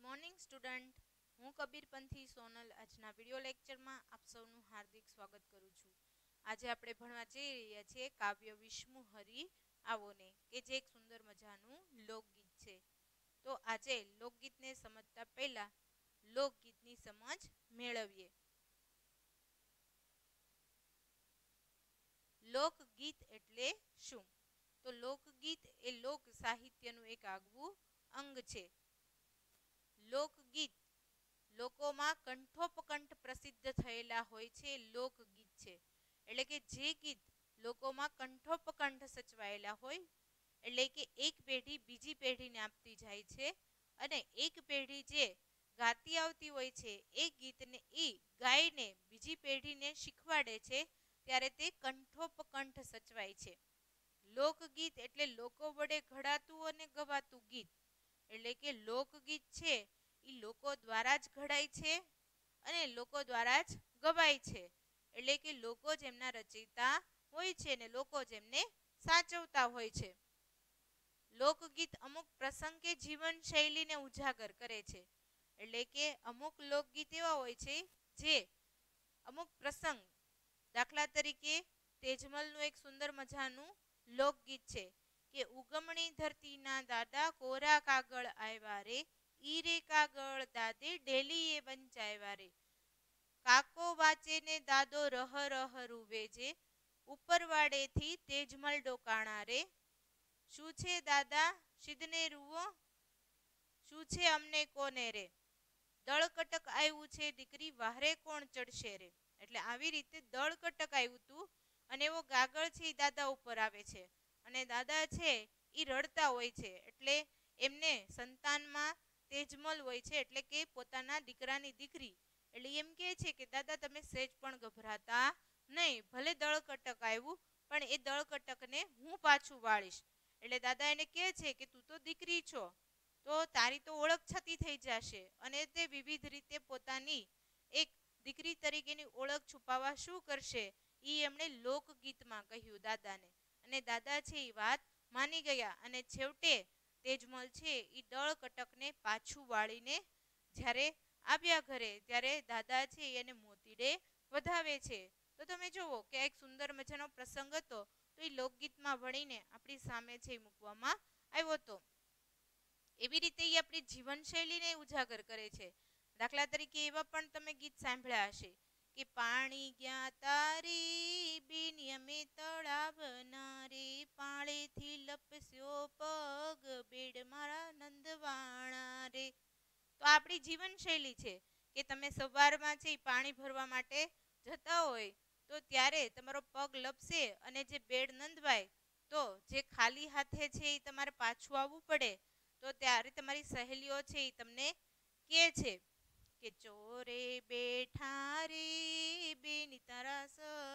Morning student, હું કબીરપંથી સોનલ આજના video લેક્ચરમાં આપ સૌનું હાર્દિક સ્વાગત કરું છું. આજે આપણે ભણવા જઈ રહ્યા છીએ કાવ્ય વિષ્ણુ હરિ આવોને, કે જે એક સુંદર મજાનું લોકગીત છે. તો આજે લોકગીતને સમજતા પહેલા લોકગીતની સમજ મેળવીએ. લોકગીત એટલે શું? તો લોકગીત એ લોક સાહિત્યનું એક આગવું અંગ છે. લોકગીત લોકોમાં કંઠોપકંઠ પ્રસિદ્ધ થયેલા હોય છે લોકગીત છે. એટલે કે જે ગીત લોકોમાં કંઠોપકંઠ સચવાયેલા હોય, એટલે કે એક પેઢી બીજી પેઢીને આપતી જાય છે અને એક પેઢી જે ગાતી આવતી હોય છે એ ગીતને ગાયને બીજી પેઢીને શીખવાડે છે, ત્યારે તે કંઠોપકંઠ સચવાય છે. લોકગીત એટલે લોકો વડે ઘડાતું અને ગવાતું ગીત. એટલે કે લોકગીત છે એ લોકો દ્વારા જ ઘડાય છે અને લોકો દ્વારા જ ગવાય છે. એટલે કે લોકો જ એમના રચયિતા હોય છે અને લોકો જ એમને સાચવતા હોય છે. લોકગીત અમુક પ્રસંગ કે જીવન શૈલીને ઉજાગર કરે છે. એટલે કે અમુક લોકગીત એવા હોય છે જે અમુક પ્રસંગ, દાખલા તરીકે તેજમલનું એક સુંદર મજાનું લોકગીત છે કે ઉગમણી ધરતીના દાદા કોરા કાગળ આવ્યા રે, ઈ રે કાગળ દાદે ડેલી એ વંચાવ્યા રે, કાકો વાંચે ને દાદો રહ રહ રૂવે જે, ઉપરવાડેથી તેજમલ ડોકાણા રે, શું છે દાદા સિદ્ધને રૂવો, શું છે અમને કોને રે, દળકટક આવ્યું છે દીકરી વાહરે કોણ ચડશે રે. એટલે આવી રીતે દળકટક આવ્યું હતું અને એવો ગાગળ છે એ દાદા ઉપર આવે છે અને દાદા છે એ રડતા હોય છે. એટલે એમને સંતાનમાં તેજમલ હોય છે, એટલે કે પોતાના દીકરાની દીકરી. એટલે એમ કહે છે કે દાદા તમે સહેજ પણ ગભરાતા નહીં, ભલે દળકટક આવ્યું પણ એ દળકટકને હું પાછું વાળીશ. એટલે દાદા એને કહે છે કે તું તો દીકરી છો, તો તારી તો ઓળખ છતી થઈ જશે. અને તે વિવિધ રીતે પોતાની એક દીકરી તરીકેની ઓળખ છુપાવવા શું કરશે એ એમણે લોકગીતમાં કહ્યું દાદાને. અને દાદા છે એ વાત માની ગયા અને છેવટે તેજમલ છે એ દળકટકને પાછું વાળીને જ્યારે આવ્યા ઘરે, ત્યારે દાદા છે એને મોતીડે વધાવે છે. તો તમે જુઓ કે એક સુંદર મજાનો પ્રસંગ હતો, તો એ લોકગીતમાં વણીને આપણી સામે છે મૂકવામાં આવ્યો હતો. એવી રીતે એ આપણી જીવનશૈલીને ઉજાગર કરે છે. દાખલા તરીકે એવા પણ તમે ગીત સાંભળ્યા હશે કે પાણી ગયા તારી બિનિયમે તળાવના રે, પાળેથી લપસ્યો પગ બેડ મારા નંદવાણા રે. તો આપણી જીવનશૈલી છે કે તમે સવારમાં છે પાણી ભરવા માટે જતા હોય તો ત્યારે તમારો પગ લપસે અને જે બેડ નંદવાય તો જે ખાલી હાથે છે એ તમારે પાછું આવવું પડે. તો ત્યારે તમારી સહેલીઓ છે એ તમને કહે છે કે ચોરે બેઠા રે બેની તારા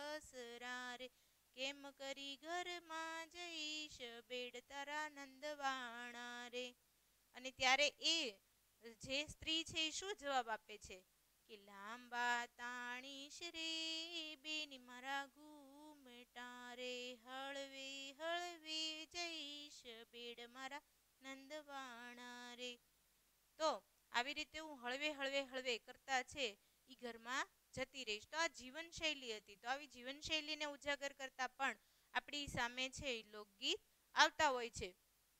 સસરા રે, કેમ કરી ઘરમાં જઈશ બેડ તારા નંદવાણા રે. અને ત્યારે એ જે સ્ત્રી છે એ શું જવાબ આપે છે કે લાંબા તાણીશ રે બેની મારા ઘૂમટા રે, હળવે હળવે જઈશ બેડ મારા નંદવાણા રે. તો આવી રીતે હું હળવે હળવે હળવે કરતા છે એ ઘરમાં જતી રહીશ. તો આ જીવનશૈલી હતી. તો આવી જીવનશૈલીને ઉજાગર કરતા પણ આપણી સામે છે લોકગીત આવતા હોય છે.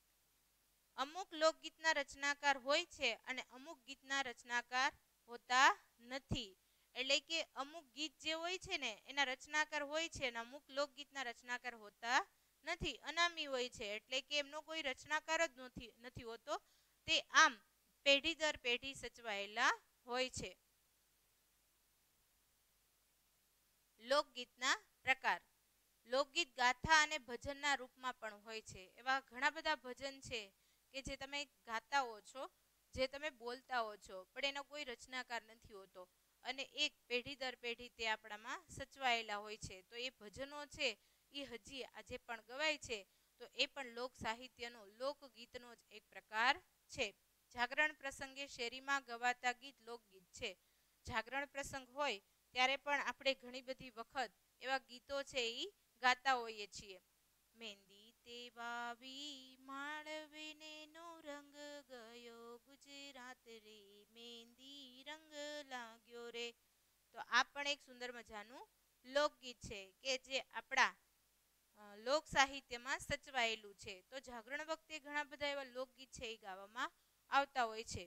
અમુક લોકગીતના રચનાકાર હોય છે અને અમુક ગીતના રચનાકાર હોતા નથી. એટલે કે અમુક ગીત જે હોય છે ને એના રચનાકાર હોય છે અને અમુક લોકગીતના રચનાકાર હોતા નથી, અનામી હોય છે. એટલે કે એમનો કોઈ રચનાકાર જ નથી હોતો, તે આમ પેઢી દર પેઢી સચવાયેલા હોય છે. લોકગીતના પ્રકાર. લોકગીત ગાથા અને ભજનના રૂપમાં પણ હોય છે. એવા ઘણા બધા ભજન છે કે જે તમે ગાતા હો છો, જે તમે બોલતા હો છો, પણ એનો કોઈ રચનાકાર નથી હોતો અને એક પેઢી દર પેઢી તે આપણામાં સચવાયેલા હોય છે. તો એ ભજનો છે એ હજી આજે પણ ગવાય છે. તો એ પણ લોક સાહિત્યનો લોકગીતનો જ એક પ્રકાર છે. જાગરણ પ્રસંગે શેરીમાં ગવાતા ગીત લોકગીત છે. જાગરણ પ્રસંગ હોય ત્યારે પણ આપણે ઘણી બધી વખત એવા ગીતો છે એ ગાતા હોઈએ છીએ. મહેંદી તે વાવી માળવીને નો રંગ ગયો ગુજરાત રે, રંગ લાગ્યો રે. તો આ પણ એક સુંદર મજાનું લોકગીત છે કે જે આપણા લોક સાહિત્યમાં સચવાયેલું છે. તો જાગરણ વખતે ઘણા બધા એવા લોકગીત છે એ ગાવામાં આવતા હોય છે.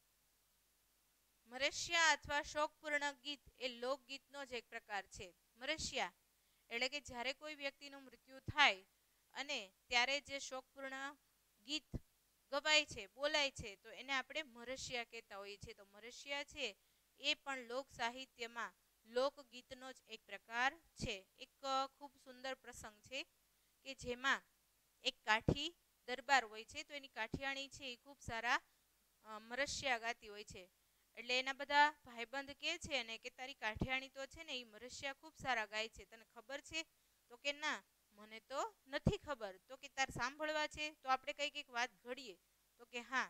મરશિયા અથવા શોકપૂર્ણ ગીત એ લોકગીતનો જ એક પ્રકાર છે. મરશિયા એટલે કે જ્યારે કોઈ વ્યક્તિનું મૃત્યુ થાય અને ત્યારે જે શોકપૂર્ણ ગીત ગવાય છે, બોલાય છે, તો એને આપણે મરશિયા કહેતા હોઈએ છીએ. તો મરશિયા છે એ પણ લોક સાહિત્યમાં લોકગીતનો જ એક પ્રકાર છે. એક ખૂબ સુંદર પ્રસંગ છે કે જેમાં એક કાઠી દરબાર હોય છે, તો એની કાઠિયાણી છે એ ખૂબ સારા મરશિયા ગાતી હોય છે. એટલે એના બધા ભાઈબંધ કે છે ને કે તારી કાઠિયાણી તો છે ને એ મરશિયા ખૂબ સારા ગાય છે, તને ખબર છે? તો કે ના, મને તો નથી ખબર. તો કે તાર સાંભળવા છે? તો આપણે કંઈક વાત ઘડીએ. તો કે હા.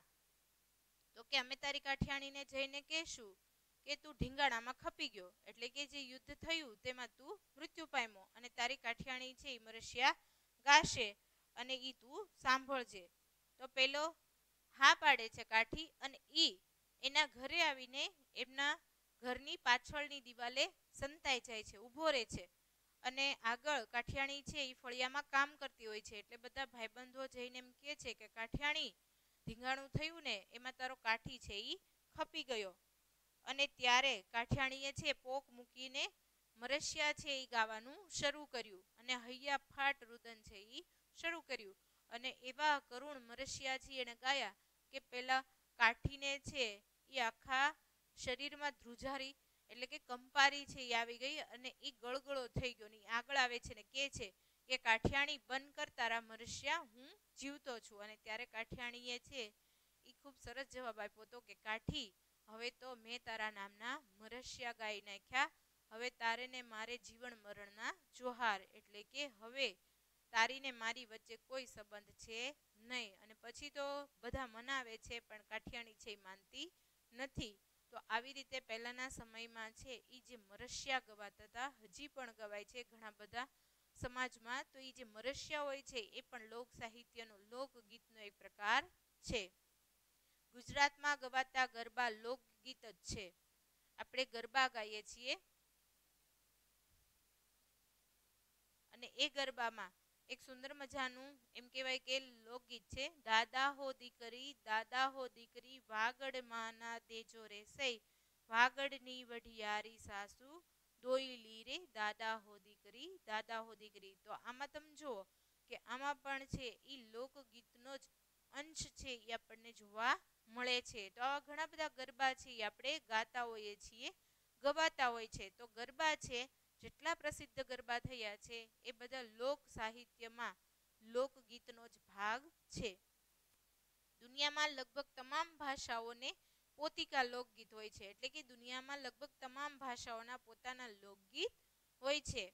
તો કે અમે તારી કાઠિયાણીને જઈને કહેશું કે તું ઢીંગાણામાં ખપી ગયો, એટલે કે જે યુદ્ધ થયું તેમાં તું મૃત્યુ પામ્યો, અને તારી કાઠિયાણી છે એ મરશિયા ગાશે અને ઈ તું સાંભળજે. તો પેલો હા પાડે છે કાઠી, અને ઈ એના ઘરે આવીને એમના ઘરની પાછળની દિવાલે સંતાઈ જાય છે, ઊભો રહે છે. અને આગળ કાઠિયાણી છે એ ફળિયામાં કામ કરતી હોય છે. એટલે બધા ભાઈબંધો જઈને એમ કહે છે કે કાઠિયાણી, ધીંગાણું થયું ને એમાં તારો કાઠી છે એ ખપી ગયો. અને ત્યારે કાઠિયાણીએ છે પોક મૂકીને મરશિયા છે એ ગાવાનું શરૂ કર્યું, અને હૈયા ફાટ રુદન છે એ શરૂ કર્યું. અને એવા કરુણ મરશિયા છે એને ગાયા કે પેલા કાઠીને છે એ આખા શરીરમાં ધ્રુજારી એટલે કે કંપારી છે એ આવી ગઈ, અને એ ગળગળો થઈ ગયો. ને આગળ આવે છે ને કહે છે કે કાઠિયાણી બંધ કર તારા મરશિયા, હું જીવતો છું. અને ત્યારે કાઠિયાણીએ છે એ ખૂબ સરસ જવાબ આપ્યો હતો કે કાઠી, હવે તો મેં તારા નામના મરશિયા ગાઈ નાખ્યા, હવે તારે ને મારે જીવન મરણના જોહાર, એટલે કે હવે તારી ને મારી વચ્ચે કોઈ સંબંધ છે નહીં. અને પછી તો બધા મનાવે છે પણ કાઠિયાણી છે એ માનતી નથી. તો આવી રીતે પહેલાના સમયમાં છે એ જે મરશિયા ગવાતા હતા, હજી પણ ગવાય છે ઘણા બધા સમાજમાં. તો એ જે મરશિયા હોય છે એ પણ લોક સાહિત્યનો લોકગીતનો એક પ્રકાર છે. ગુજરાતમાં ગવાતા ગરબા લોકગીત જ છે. આપણે ગરબા ગાઈએ છીએ અને એ ગરબામાં એક સુંદર મજાનું એમ કહેવાય કે લોકગીત છે. દાદા હો દીકરી, દાદા હો દીકરી, વાગડ માના દેજો રે સઈ, વાગડની વઢિયારી સાસુ દોયલી રે, દાદા હો દીકરી, દાદા હો દીકરી. તો આમાં તમે જુઓ કે આમાં પણ છે એ લોકગીતનો જ અંશ છે એ આપણને જોવા મળે છે. તો આવા ઘણા બધા ગરબા છે એ આપણે ગાતા હોઈએ છીએ, ગવાતા હોય છે. તો ગરબા છે જેટલા પ્રસિદ્ધ ગરબા થયા છે એ બધા લોક સાહિત્યમાં લોકગીતનો જ ભાગ છે. દુનિયામાં લગભગ તમામ ભાષાઓને પોતિકા લોકગીત હોય છે, એટલે કે દુનિયામાં લગભગ તમામ ભાષાઓના પોતાના લોકગીત હોય છે.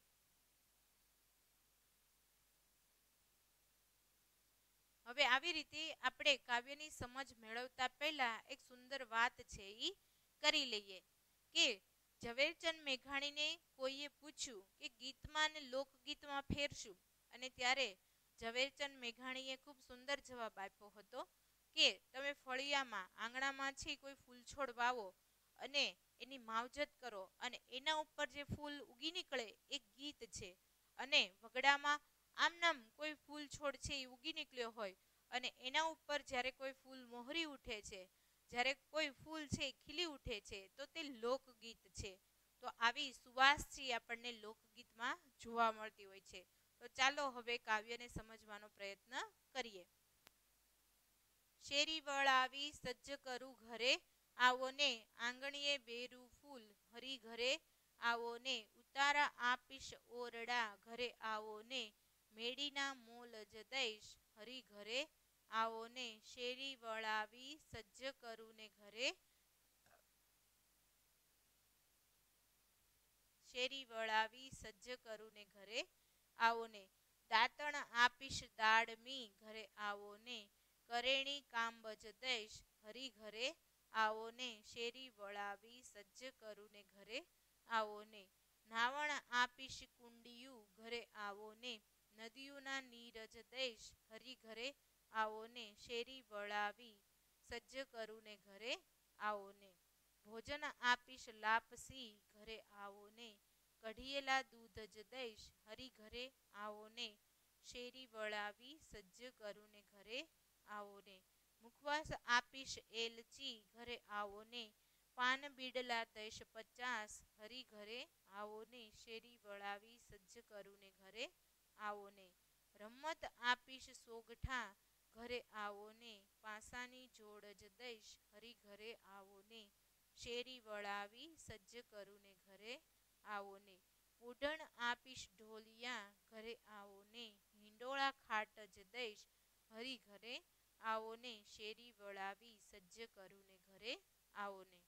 હવે આવી રીતે આપણે કાવ્યની સમજ મેળવતા પહેલા એક સુંદર વાત છે એ કરી લઈએ કે ઝવેરચંદ મેઘાણીને કોઈએ પૂછ્યું કે ગીતમાં અને લોકગીતમાં ફેર શું? અને ત્યારે ઝવેરચંદ મેઘાણીએ ખૂબ સુંદર જવાબ આપ્યો હતો કે તમે ફળિયામાં આંગણામાં છે કોઈ ફૂલ છોડ વાવો અને એની માવજત કરો, અને એના ઉપર જે ફૂલ ઉગી નીકળે એ ગીત છે. અને વગડામાં આમ નામ કોઈ ફૂલ છોડ છે એ ઉગી નીકળ્યો હોય અને એના ઉપર જ્યારે કોઈ ફૂલ મોહરી ઉઠે છે, જ્યારે કોઈ ફૂલ છે ખીલી ઉઠે છે, તો તે લોકગીત છે. તો આવી સુવાસ છે આપણને લોકગીતમાં જોવા મળતી હોય છે. તો ચાલો હવે કાવ્યને સમજવાનો પ્રયત્ન કરીએ. શેરી વળાવી સજ્જ કરું ઘરે, આવો ને આંગણીએ બેરું ફૂલ, હરી ઘરે આવો ને ઉતારા આપીશ ઓરડા, ઘરે આવો ને મેડીના મોલ જ દઈશ, હરી ઘરે આવો ને શેરી વળાવી સજ્જ કરું ને ઘરે, શેરી વળાવી સજ્જ કરું ને ઘરે આવો ને, દાંતણ આપીશ દાડમી, ઘરે આવો ને કરેણી કાંબજ દઈશ, હરી ઘરે આવો ને શેરી વળાવી સજ્જ કરું ને ઘરે આવો ને, નાવણ આપીશ કુંડિયું, ઘરે આવો ને નદીઓના નીરજ દઈશ, હરી ઘરે આવો ને શેરી વળાવી સજ્જ કરું ને ઘરે આવો ને. ભોજન આપીશ લાપસી ઘરે આવો ને, કઢિયેલા દૂધ જ દઈશ હરી ઘરે આવો ને, શેરી વળાવી સજ્જ કરું ને ઘરે આવો ને, મુખવાસ આપીશ એલચી ઘરે આવો ને, પાન બીડલા દઈશ 50 હરી ઘરે આવો ને, શેરી વળાવી સજ્જ કરું ને ઘરે આવો ને, રમત આપીશ સોગઠા ઘરે આવો ને, પાસાની જોડ જ દઈશ હરી ઘરે આવો ને, શેરી વળાવી સજ્જ કરું ને ઘરે આવો ને, ઓઢણ આપીશ ઢોલિયા ઘરે આવો ને, હિંડોળા ખાટ જ દઈશ હરી ઘરે આવો ને, શેરી વળાવી સજ્જ કરું ને ઘરે આવો ને.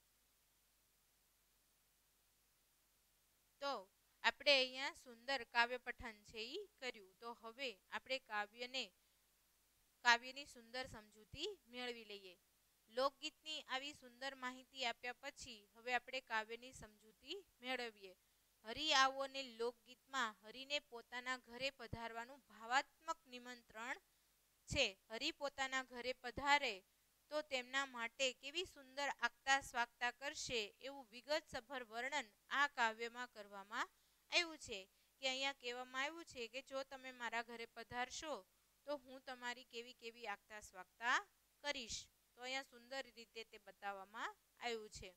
તો આપણે અહીંયા સુંદર કાવ્ય પઠન છે એ કર્યું. તો હવે આપણે કાવ્યની સુંદર સમજૂતી મેળવી લઈએ. લોકગીતની આવી સુંદર માહિતી આપ્યા પછી હવે આપણે કાવ્યની સમજૂતી મેળવીએ. હરિ આવો ને લોકગીતમાં હરિને પોતાના ઘરે પધારવાનું ભાવાત્મક નિમંત્રણ છે. હરિ પોતાના ઘરે પધારે તો તેમના માટે કેવી સુંદર આગતા સ્વાગતા કરશે એવું વિગતસભર વર્ણન આ કાવ્યમાં કરવામાં આવ્યું છે. કે અહીંયા કહેવામાં આવ્યું છે કે જો તમે મારા ઘરે પધારશો તો હું તમારી કેવી કેવી આગતા સ્વાગતા કરીશ. તો અહીંયા સુંદર રીતે તે બતાવવામાં આવ્યું છે.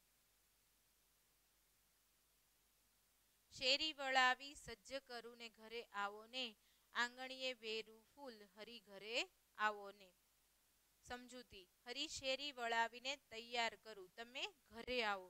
શેરી વળાવી સજ્જ કરું ને ઘરે આવો ને, આંગણીએ વેરું ફૂલ હરી ઘરે આવો ને. સમજૂતી. હરી શેરી વળાવીને તૈયાર કરું, તમે ઘરે આવો.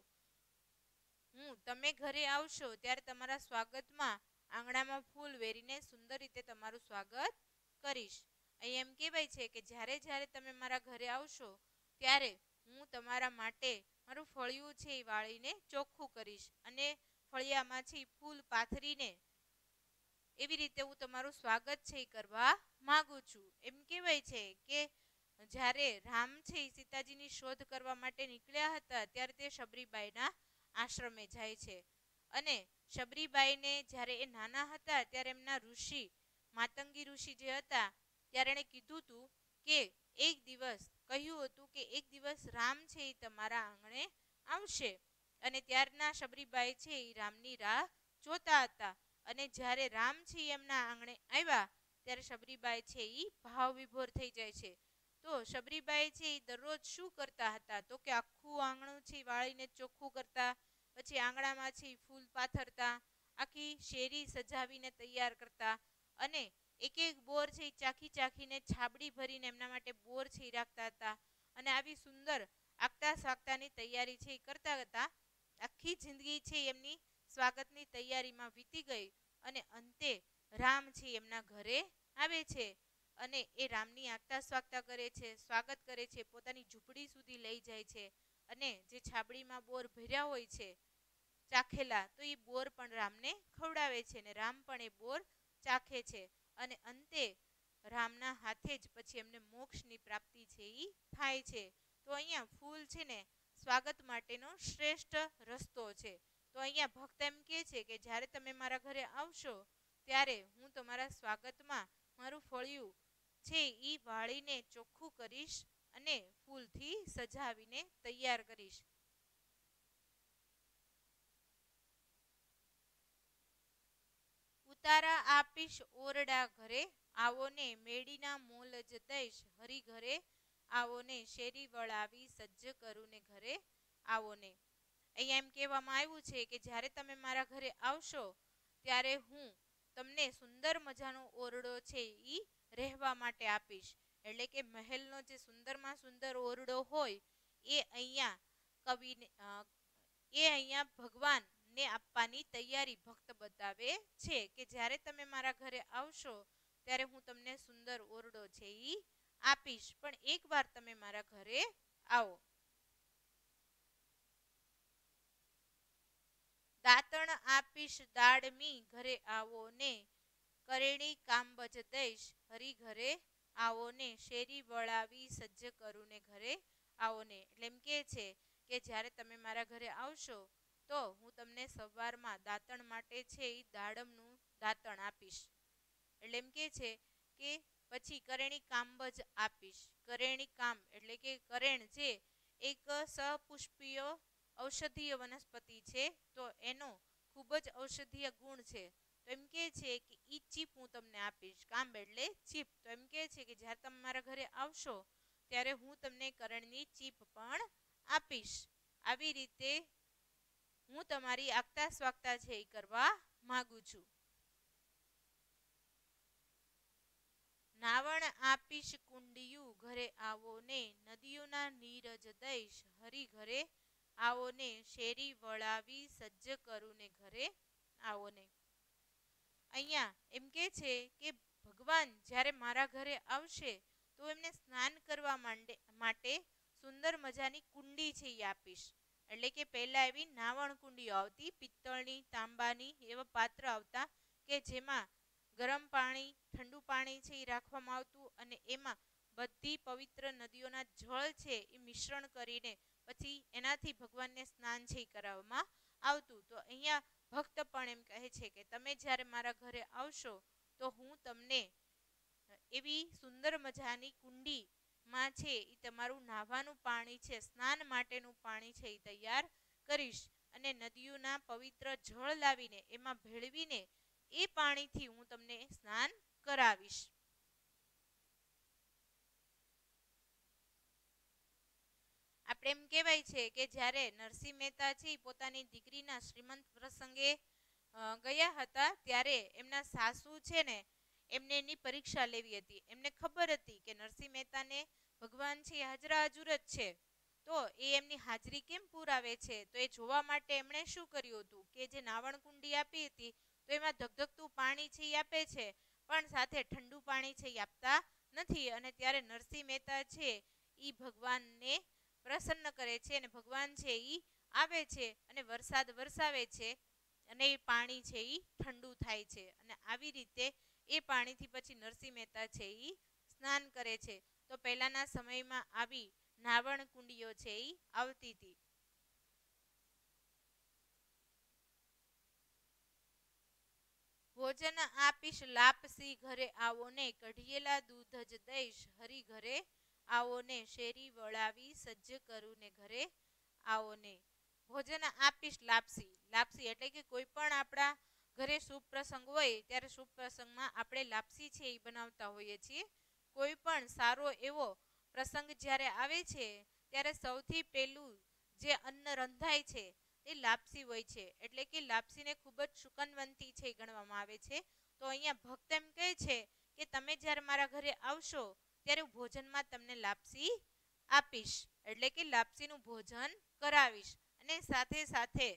તમે ઘરે આવશો ત્યારે તમારા સ્વાગતમાં આંગણામાં ફૂલ વેરીને સુંદર રીતે તમારું સ્વાગત કરીશ. અહીં એમ કહેવાય છે કે જ્યારે જ્યારે તમે મારા ઘરે આવશો ત્યારે હું તમારા માટે મારું ફળિયું છે એ વાળીને ચોખ્ખું કરીશ અને ફળિયામાંથી ફૂલ પાથરીને એવી રીતે હું તમારું સ્વાગત છે એ કરવા માગું છું. એમ કહેવાય છે કે જ્યારે રામ છે એ સીતાજીની શોધ કરવા માટે નીકળ્યા હતા ત્યારે તે શબરીબાઈના આશ્રમે જાય છે અને શબરીબાઈને જ્યારે એ નાના હતા ત્યારે એમના ઋષિ માતંગી ઋષિ જે હતા ત્યારે એણે કીધું હતું કે એક દિવસ કહ્યું હતું કે એક દિવસ રામ છે એ તમારા આંગણે આવશે અને ત્યારના શબરીબાઈ છે એ રામની રાહ જોતા હતા અને જ્યારે રામ છે એમના આંગણે આવ્યા ત્યારે શબરીબાઈ છે એ ભાવ વિભોર થઈ જાય છે. તો શબરીબાઈ છે એ દરરોજ શું કરતા હતા તો કે આખું આંગણું છે વાળીને ચોખ્ખું કરતા, પછી આંગણામાંથી ફૂલ પાથરતા, આખી શેરી સજાવીને તૈયાર કરતા અને એક એક બોર છે ચાખી ચાખીને છાબડી ભરીને એમના માટે બોર છે રાખતા હતા અને આવી સુંદર આગતા સ્વાગતાની તૈયારી છે એ કરતા હતા. આખી જિંદગી છે એમની સ્વાગતની તૈયારીમાં વીતી ગઈ અને અંતે રામ છે એમના ઘરે આવે છે અને એ રામની આગતા સ્વાગતા કરે છે, સ્વાગત કરે છે, પોતાની ઝૂંપડી સુધી લઈ જાય છે અને જે છાબડીમાં બોર ભર્યા હોય છે ચાખેલા તો એ બોર પણ રામને ખવડાવે છે અને રામ પણ એ બોર ચાખે છે અને અંતે રામના હાથે જ પછી એમને મોક્ષની પ્રાપ્તિ છે એ થાય છે. તો અહીંયા ફૂલ છે ને સ્વાગત માટેનો શ્રેષ્ઠ રસ્તો છે. તો અહીંયા ભક્ત એમ કહે છે કે જ્યારે તમે મારા ઘરે આવશો ત્યારે હું તમારા સ્વાગતમાં મારું ફળિયું છે એ વાળીને ચોખ્ખું કરીશ અને ફૂલથી સજાવીને તૈયાર કરીશ. ઉતારા આપીશ ઓરડા ઘરે આવો ને, મેડીના મોલ જ દઈશ હરી ઘરે આવો ને, શેરી વળાવી સજ્જ કરું ને ઘરે આવો ને. અહીંયા એમ કહેવામાં આવ્યું છે કે જ્યારે તમે મારા ઘરે આવશો ત્યારે હું તમને સુંદર મજાનો ઓરડો છે એ રહેવા માટે આપીશ. એટલે કે મહેલનો જે સુંદરમાં સુંદર ઓરડો હોય એ અહીંયા કવિને ભગવાનને આપવાની તૈયારી ભક્ત બતાવે છે કે જ્યારે તમે મારા ઘરે આવશો ત્યારે હું તમને સુંદર ઓરડો છે એ આપીશ, પણ એકવાર તમે મારા ઘરે આવો. દાતણ આપીશ દાડમી ઘરે આવો ને, કરેણી કાંબજ દઈશ હરી ઘરે આવો ને, શેરી વળાવી સજ્જ કરું ને ઘરે આવો ને. એટલે એમ કે છે કે જ્યારે તમે મારા ઘરે આવશો તો હું તમને સવારમાં દાંતણ માટે છે એ દાડમનું દાંતણ આપીશ. એટલે એમ કે છે કે પછી કરેણી કાંબજ આપીશ. કરેણી કાંબ એટલે કે કરેણ જે એક સપુષ્પીય ઔષધીય વનસ્પતિ છે, તો એનો ખૂબ જ ઔષધીય ગુણ છે. તો એમ કહે છે કે ઈ ચીપ હું તમને આપીશ. કાંબ એટલે ચીપ. તો એમ કહે છે કે જ્યારે તમે મારા ઘરે આવશો ત્યારે હું તમને કરણની ચીપ પણ આપીશ. આવી રીતે હું તમારી આગતા સ્વાગતા છે એ કરવા માંગુ છું. નાવણ આપીશ કુંડિયું ઘરે આવો ને, નદીઓના નીરજ દઈશ હરી ઘરે આવો ને, શેરી વળાવી સજ્જ કરું ને ઘરે આવો ને. અહીંયા એમ કે છે કે ભગવાન જ્યારે મારા ઘરે આવશે તો એમને સ્નાન કરવા માટે સુંદર મજાની કુંડી છે એ આપીશ. એટલે કે પહેલા એવી નાવણ કુંડીઓ આવતી, પિત્તળની, તાંબાની એવા પાત્ર આવતા કે જેમાં ગરમ પાણી, ઠંડુ પાણી છે એ રાખવામાં આવતું અને એમાં બધી પવિત્ર નદીઓના જળ છે એ મિશ્રણ કરીને પછી એનાથી ભગવાનને સ્નાન છે એ કરાવવામાં આવતું. તો અહીંયા ભક્ત પણ એમ કહે છે કે તમે જ્યારે મારા ઘરે આવશો તો હું તમને એવી સુંદર મજાની કુંડીમાં છે એ તમારું નાહવાનું પાણી છે, સ્નાન માટેનું પાણી છે એ તૈયાર કરીશ અને નદીઓના પવિત્ર જળ લાવીને એમાં ભેળવીને એ પાણીથી હું તમને સ્નાન કરાવીશ. આપણે એમ કહેવાય છે કે જ્યારે નરસિંહ મહેતા છે પોતાની દીકરીના શ્રીમંત પ્રસંગે ગયા હતા ત્યારે એમના સાસુ છે ને એમને એની પરીક્ષા લેવી હતી. એમને ખબર હતી કે નરસિંહ મહેતાને ભગવાન છે હાજરા હજુર જ છે, તો એ એમની હાજરી કેમ પુરાવે છે, તો એ જોવા માટે એમણે શું કર્યું હતું કે જે નાવણ કુંડી આપી હતી તો એમાં ધગધગતું પાણી છે એ આપે છે પણ સાથે ઠંડુ પાણી છે એ આપતા નથી. અને ત્યારે નરસિંહ મહેતા છે એ ભગવાનને પ્રસન્ન કરે છે અને ભગવાન છે એ આવે છે અને વરસાદ વરસાવે છે અને એ પાણી છે એ ઠંડુ થાય છે અને આવી રીતે એ પાણીથી પછી નરસિંહ મહેતા છે એ સ્નાન કરે છે. તો પહેલાના સમયમાં આવી નાવણ કુંડીઓ છે એ આવતી હતી. ભોજન આપીશ લાપસી ઘરે આવો ને, કઢિયેલા દૂધ જ દઈશ હરી ઘરે આવો ને, શેરી વળાવી સજ્જ કરું ને ઘરે આવો ને. ભોજન આપીશ લાપસી. લાપસી એટલે કે કોઈ પણ આપણા ઘરે શુભ પ્રસંગ હોય ત્યારે શુભ પ્રસંગમાં આપણે લાપસી છે એ બનાવતા હોઈએ છીએ. કોઈ પણ સારો એવો પ્રસંગ જ્યારે આવે છે ત્યારે સૌથી પહેલું જે અન્ન રંધાય છે એ લાપસી હોય છે. એટલે કે લાપસીને ખૂબ જ શુકનવંતી છે ગણવામાં આવે છે. તો અહીંયા ભક્ત એમ કહે છે કે તમે જ્યારે મારા ઘરે આવશો ત્યારે હું ભોજનમાં તમને લાપસી આપીશ, એટલે કે લાપસીનું ભોજન કરાવીશ અને સાથે સાથે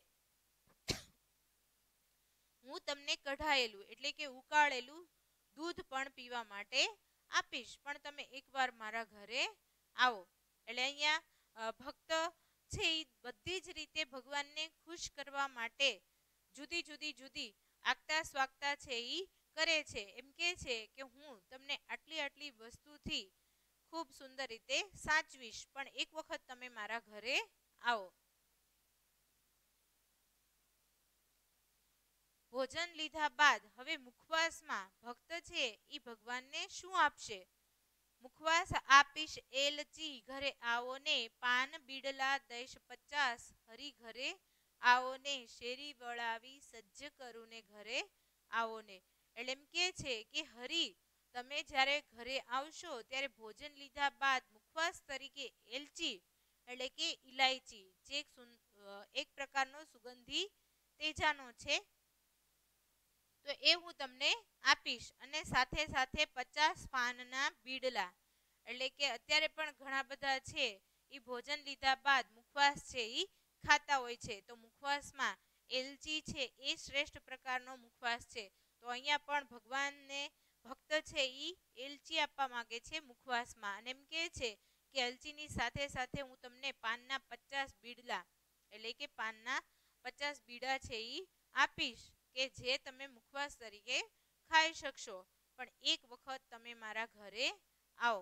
હું તમને કઢાયેલું એટલે કે ઉકાળેલું દૂધ પણ પીવા માટે આપીશ, પણ તમે એકવાર મારા ઘરે આવો. એટલે અહીંયા ભક્ત છે એ બધી જ રીતે ભગવાનને ખુશ કરવા માટે જુદી જુદી જુદી આગતા સ્વાગતા છે એ કરે છે. એમ કે છે કે હું તમને આટલી આટલી વસ્તુથી ખૂબ સુંદર રીતે સાચવીશ, પણ એક વખત તમે મારા ઘરે આવો. ભોજન લીધા બાદ હવે મુખવાસમાં ભક્ત છે એ ભગવાનને શું આપશે? મુખવાસ આપીશ એલચી ઘરે આવો ને, પાન બીડલા દઈશ 50 હરી ઘરે આવો ને, શેરી વળાવી સજ્જ કરું ને ઘરે આવો ને. એટલે એમ કે છે કે હરી તમે જ્યારે ઘરે આવશો ત્યારે ભોજન લીધા બાદ મુખવાસ તરીકે એલચી એટલે કે ઇલાયચી જે એક પ્રકારનો સુગંધી તેજાનો છે તો એ હું તમને આપીશ અને સાથે સાથે 50 પાનના બીડલા એટલે કે અત્યારે પણ ઘણા બધા છે એ ભોજન લીધા બાદ મુખવાસ છે એ ખાતા હોય છે. તો મુખવાસમાં એલચી છે એ શ્રેષ્ઠ પ્રકારનો મુખવાસ છે. તો અહીંયા પણ ભગવાનને ભક્ત છે એ એલચી આપવા માંગે છે મુખવાસમાં અને એમ કહે છે કે એલચીની સાથે સાથે હું તમને પાનના 50 બીડલા એટલે કે પાનના 50 બીડા છે એ આપીશ કે જે તમે મુખવાસ તરીકે ખાઈ શકશો, પણ એક વખત તમે મારા ઘરે આવો.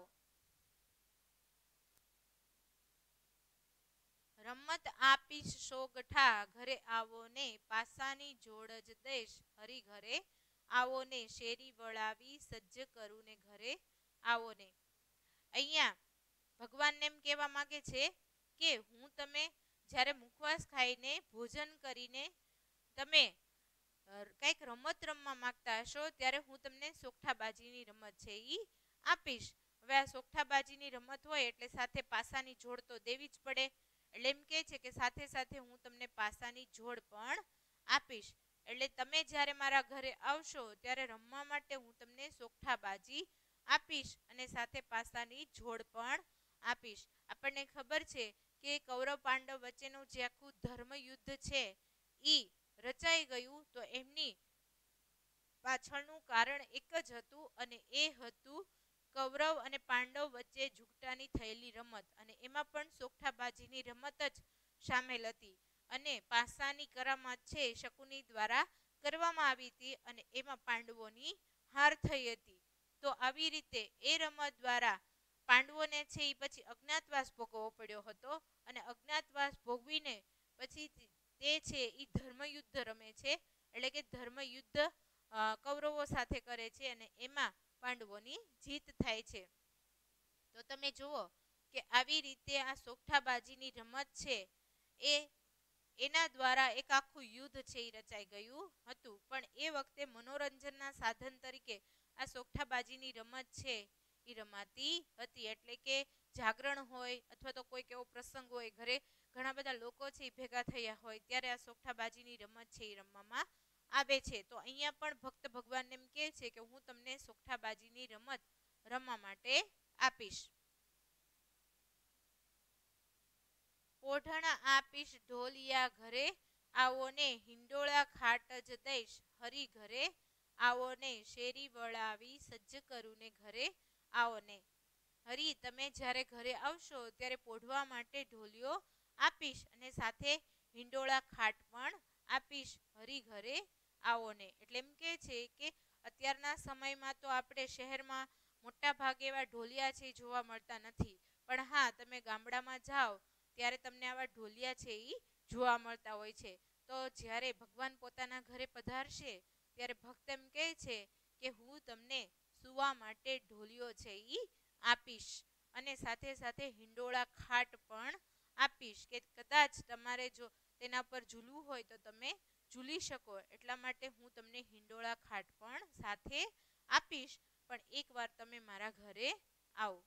રમત આપીશ સોગઠા ઘરે આવો ને, પાસાની જોડ જ દઈશ હરી ઘરે આવો ને, શેરી વળાવી સજ્જ કરું ને ઘરે આવો ને. અહીંયા ભગવાનને એમ કહેવા માંગે છે કે હું તમે જ્યારે મુખવાસ ખાઈને ભોજન કરીને તમે કંઈક રમત રમવા માંગતા હશો ત્યારે હું તમને સોગઠાબાજીની રમત છે એ આપીશ. હવે આ સોગઠાબાજીની રમત હોય એટલે સાથે પાસાની જોડ તો દેવી જ પડે. એટલે એમ કે છે કે સાથે સાથે હું તમને પાસાની જોડ પણ આપીશ. એટલે તમે જ્યારે મારા ઘરે આવશો ત્યારે રમવા માટે હું તમને સોગઠાબાજી આપીશ અને સાથે પાસાની જોડ પણ આપીશ. આપણને ખબર છે કે કૌરવ પાંડવ વચ્ચેનું જે આખું ધર્મયુદ્ધ છે એ રચાઈ ગયું તો એમની પાછળનું કારણ એક જ હતું અને એ હતું કૌરવ અને પાંડવ વચ્ચે ઝૂંટાની થયેલી રમત. અને એમાં પણ સોગઠાબાજીની રમત જ સામેલ હતી અને પાસાની કરામત છે શકુની દ્વારા કરવામાં આવી હતી અને એમાં પાંડવોની હાર થઈ હતી. તો આવી રીતે એ રમત દ્વારા પાંડવોને છે એ પછી અજ્ઞાતવાસ ભોગવવો પડ્યો હતો અને અજ્ઞાતવાસ ભોગવીને પછી તે છે એ ધર્મયુદ્ધ રમે છે. એટલે કે ધર્મયુદ્ધ કૌરવો સાથે કરે છે અને એમાં પાંડવોની જીત થાય છે. તો તમે જુઓ કે આવી રીતે આ સોગઠાબાજીની રમત છે એ એના દ્વારા એક આખું યુદ્ધ છે એ રચાઈ ગયું હતું. પણ એ વખતે મનોરંજનના સાધન તરીકે આ સોગઠાબાજીની રમત છે એ રમાતી હતી. એટલે કે જાગરણ હોય અથવા તો કોઈક એવો પ્રસંગ હોય, ઘરે ઘણા બધા લોકો છે એ ભેગા થયા હોય ત્યારે આ સોગઠાબાજીની રમત છે એ રમવામાં આવે છે. તો અહીંયા પણ ભક્ત ભગવાન એમ કહે છે કે હું તમને સોગઠાબાજીની રમત રમવા માટે આપીશ. પોઢણ આપીશ ઢોલિયા ઘરે, આવો ને હિંડોળા ખાટ જ દઈશ હરી ઘરે, આવો ને શેરી વળાવી સજ્જ કરું ને ઘરે આવો ને. હરી તમે જ્યારે ઘરે આવશો ત્યારે પોઢવા માટે ઢોલિયો આપીશ અને સાથે હિંડોળા ખાટ પણ આપીશ હરી ઘરે આવો ને. એટલે એમ કે છે કે અત્યારના સમયમાં તો આપણે શહેરમાં મોટા ભાગે એવા ઢોલિયા છે જોવા મળતા નથી. પણ હા, તમે ગામડામાં જાઓ ત્યારે તમને આવા ઢોલિયા છે એ જોવા મળતા હોય છે. તો જ્યારે ભગવાન પોતાના ઘરે પધારશે ત્યારે ભક્ત એમ કહે છે કે હું તમને સુવા માટે ઢોલિયો છે એ આપીશ અને સાથે સાથે હિંડોળા ખાટ પણ આપીશ કે કદાચ તમારે જો તેના પર ઝૂલવું હોય તો તમે ઝૂલી શકો. એટલા માટે હું તમને હિંડોળા ખાટ પણ સાથે આપીશ. પણ એકવાર તમે મારા ઘરે આવો.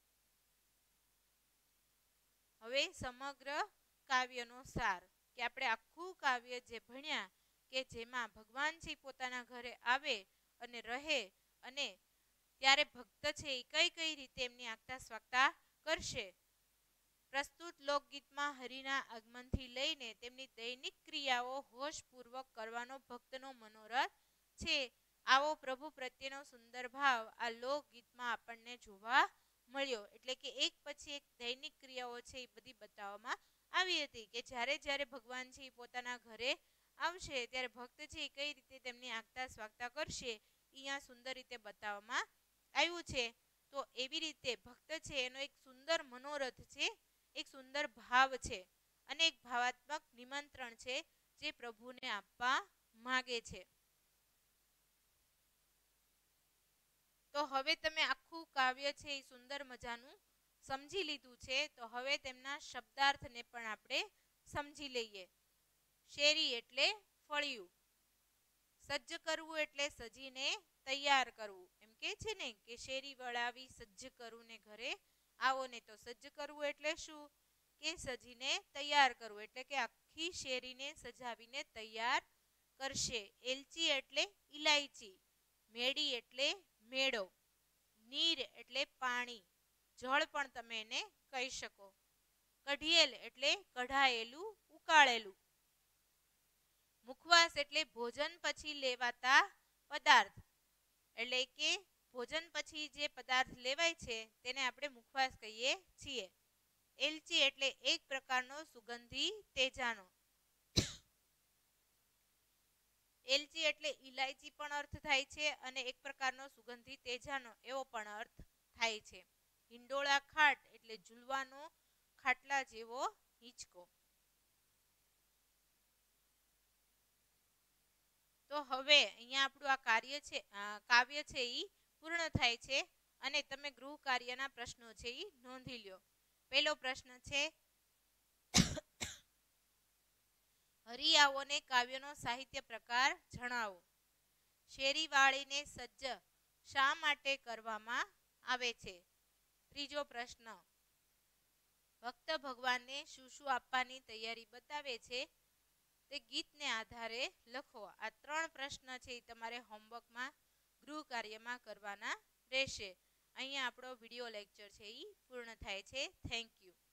હવે સમગ્ર કાવ્યનો સાર કે આપણે આખું કાવ્ય જે ભણ્યા કે જેમાં ભગવાન છે પોતાના ઘરે આવે અને રહે અને ત્યારે ભક્ત છે એ કઈ કઈ રીતે એમની આગતા સ્વાગતા કરશે. પ્રસ્તુત લોકગીતમાં હરિના આગમનથી લઈને તેમની દૈનિક ક્રિયાઓ હોશપૂર્વક કરવાનો ભક્તનો મનોરથ છે. આવો પ્રભુ પ્રત્યેનો સુંદર ભાવ આ લોકગીતમાં આપણને જોવા મળ્યો. એટલે કે એક પછી એક દૈનિક ક્રિયાઓ છે એ બધી બતાવવામાં આવી હતી કે જ્યારે જ્યારે ભગવાન છે એ પોતાના ઘરે આવશે ત્યારે ભક્ત છે એ કઈ રીતે તેમની આગતા સ્વાગતા કરશે અહીંયા સુંદર રીતે બતાવવામાં આવ્યું છે. તો એવી રીતે ભક્ત છે એનો એક સુંદર મનોરથ છે, એક સુંદર ભાવ છે અને એક ભાવાત્મક નિમંત્રણ છે જે પ્રભુને આપવા માગે છે. તો હવે તમે આખું કાવ્ય છે એ સુંદર મજાનું સમજી લીધું છે. તો હવે તેમના શબ્દાર્થને પણ આપણે સમજી લઈએ. શેરી એટલે ફળિયું, સજ્જ કરવું એટલે સજીને તૈયાર કરવું. એમ કે છે ને કે શેરી વળાવી સજ્જ કરું ને ઘરે આવો ને. તો સજ્જ કરવું એટલે શું કે સજીને તૈયાર કરવું. એટલે કે આખી શેરીને સજાવીને તૈયાર કરશે. એલચી એટલે ઇલાયચી, મેડી એટલે મેળો, નીર એટલે પાણી, જળ પણ તમે એને કહી શકો. કઢિયેલ એટલે કઢાયેલું, ઉકાળેલું. મુખવાસ એટલે ભોજન પછી લેવાતા પદાર્થ. એટલે કે ભોજન પછી જે પદાર્થ લેવાય છે તેને આપણે મુખવાસ કહીએ છીએ. એલચી એટલે એક પ્રકારનો સુગંધી તેજાનો. એલચી એટલે ઇલાયચી પણ અર્થ થાય છે અને એક પ્રકારનો સુગંધી તેજાનો એવો પણ અર્થ થાય છે. હિંડોળા ખાટ એટલે ઝૂલવાનો ખાટલા જેવો હિંચકો. તો હવે અહીંયા આપણું આ કાવ્ય છે એ પૂર્ણ થાય છે અને તમે ગૃહ કાર્યના પ્રશ્નો છે એ નોંધી લ્યો. પહેલો પ્રશ્ન છે હરિયાઓને કાવ્યનો સાહિત્ય પ્રકાર જણાવો. શેરીવાળીને સજ્જ શા માટે કરવામાં આવે છે? ત્રીજો પ્રશ્ન, ભક્ત ભગવાનને શું શું આપવાની તૈયારી બતાવે છે? તે ગીતને આધારે લખો. આ 3 પ્રશ્ન છે એ તમારે હોમવર્કમાં ગૃહ કાર્યમાં કરવાના રહેશે. અહીંયા આપણો વિડીયો લેક્ચર છે એ પૂર્ણ થાય છે. Thank you.